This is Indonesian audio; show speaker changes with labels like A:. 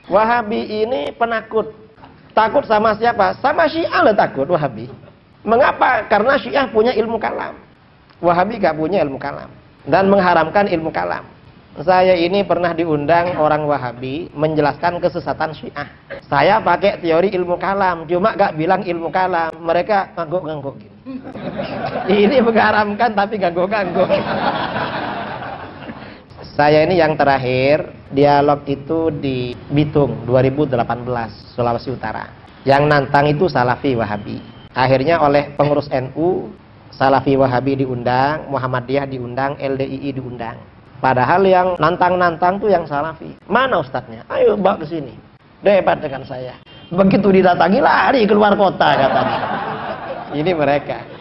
A: Wahabi ini penakut. Takut sama siapa? Sama Syiah lah takut Wahabi. Mengapa? Karena Syiah punya ilmu kalam. Wahabi gak punya ilmu kalam. Dan mengharamkan ilmu kalam. Saya ini pernah diundang orang Wahabi menjelaskan kesesatan Syiah. Saya pakai teori ilmu kalam, cuma gak bilang ilmu kalam. Mereka ngangguk-ngangguk. Ini mengharamkan tapi ngangguk-ngangguk. Saya ini yang terakhir, dialog itu di Bitung 2018, Sulawesi Utara. Yang nantang itu Salafi Wahabi. Akhirnya oleh pengurus NU, Salafi Wahabi diundang, Muhammadiyah diundang, LDII diundang. Padahal yang nantang-nantang tuh yang Salafi. Mana ustadznya? Ayo bawa ke sini. Debat dengan saya. Begitu didatangi lari keluar kota katanya. Ini mereka.